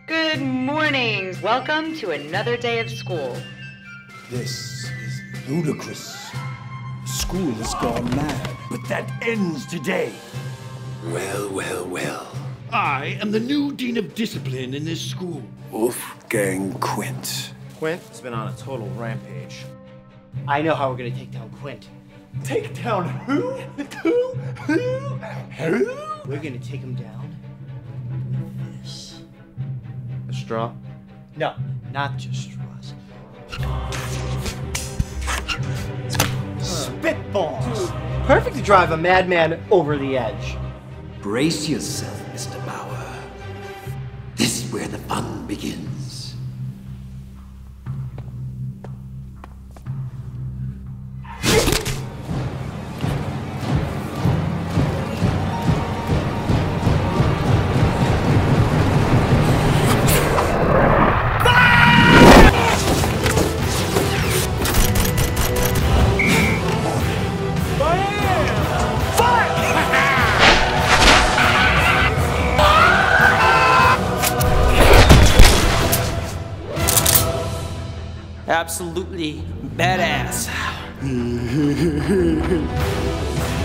Good morning. Welcome to another day of school. This is ludicrous. School has gone mad, but that ends today. Well, well, well. I am the new Dean of Discipline in this school. Wolfgang Quint. Quint has been on a total rampage. I know how we're gonna take down Quint. Take down who? Who? We're gonna take him down with this. A straw? No, not just straws. Spitballs! Perfect to drive a madman over the edge. Brace yourself, Mr. Bauer. This is where the fun begins. Absolutely badass.